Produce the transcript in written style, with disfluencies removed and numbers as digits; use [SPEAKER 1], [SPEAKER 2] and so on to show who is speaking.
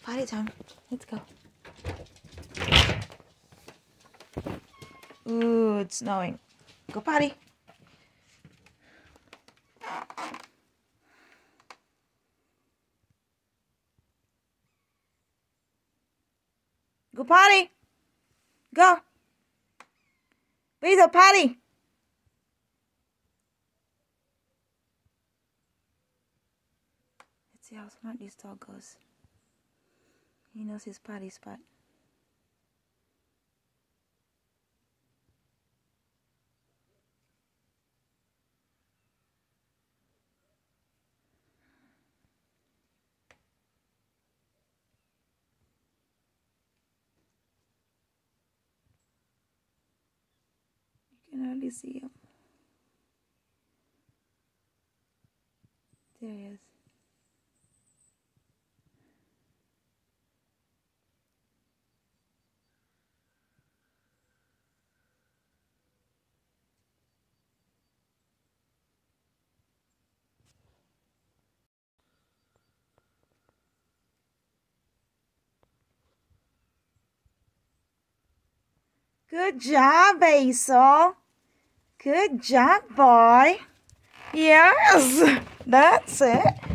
[SPEAKER 1] Potty time. Let's go. Ooh, it's snowing. Go potty. Go potty. Go. Please, potty. Let's see how smart this dog goes. He knows his potty spot. You can hardly see him. There he is. Good job, Basil. Good job, boy. Yes, that's it.